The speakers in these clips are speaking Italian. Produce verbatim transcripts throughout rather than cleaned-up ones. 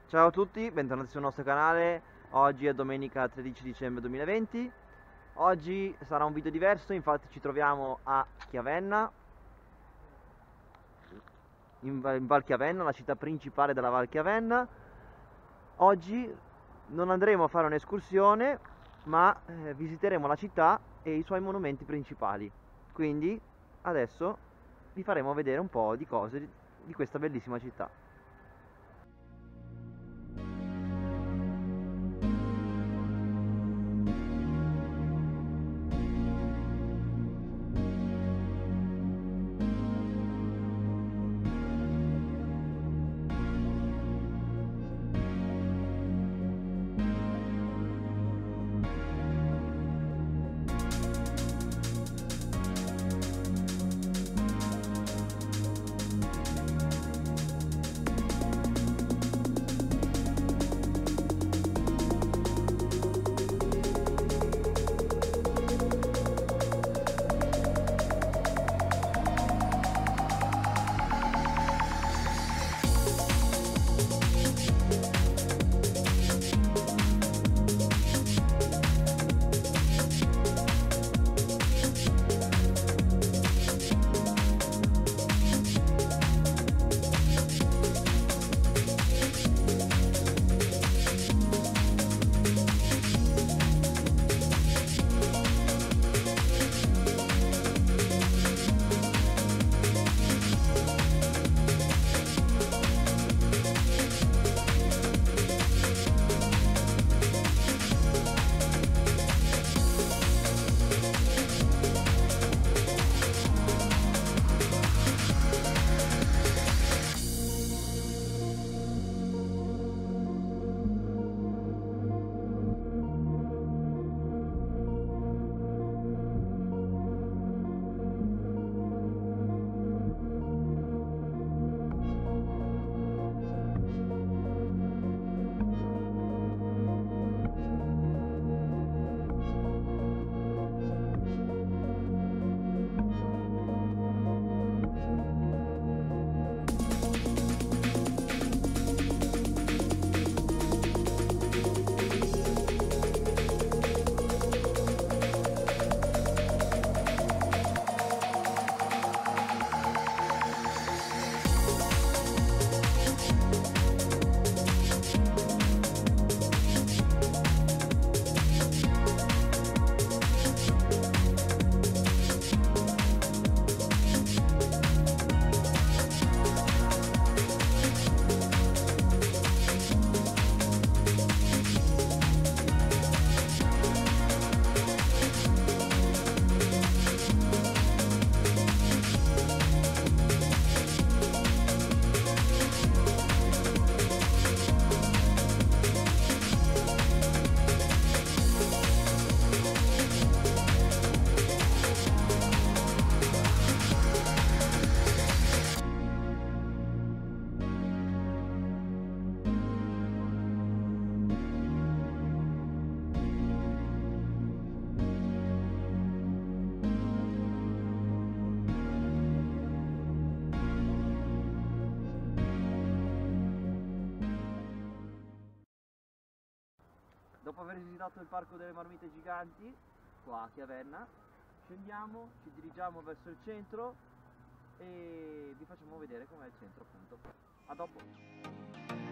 Ciao a tutti, bentornati sul nostro canale. Oggi è domenica tredici dicembre duemilaventi. Oggi sarà un video diverso, infatti ci troviamo a Chiavenna, in Va- in Val Chiavenna, la città principale della Val Chiavenna. Oggi non andremo a fare un'escursione, ma eh, visiteremo la città e i suoi monumenti principali. Quindi adesso vi faremo vedere un po' di cose di di questa bellissima città. Dopo aver visitato il parco delle marmite giganti, qua a Chiavenna, scendiamo, ci dirigiamo verso il centro e vi facciamo vedere com'è il centro, appunto. A dopo!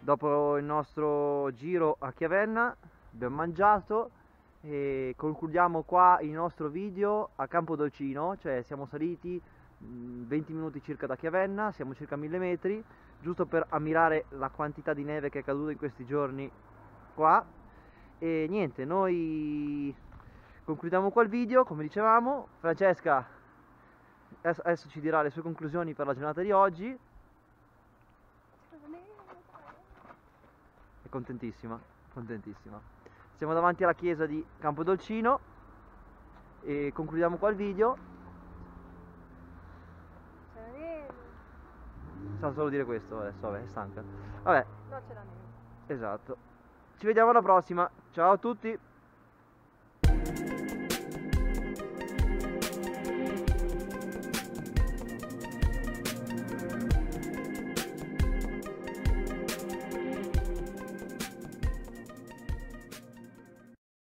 Dopo il nostro giro a Chiavenna abbiamo mangiato e concludiamo qua il nostro video a Campodolcino, cioè siamo saliti mh, venti minuti circa da Chiavenna, siamo circa mille metri, giusto per ammirare la quantità di neve che è caduta in questi giorni qua. E niente, noi concludiamo qua il video, come dicevamo. Francesca adesso, adesso ci dirà le sue conclusioni per la giornata di oggi. È contentissima, contentissima. Siamo davanti alla chiesa di Campodolcino e concludiamo qua il video. Sa solo dire questo adesso, vabbè, è stanca. Vabbè. No, c'è la neve. Esatto. Ci vediamo alla prossima. Ciao a tutti.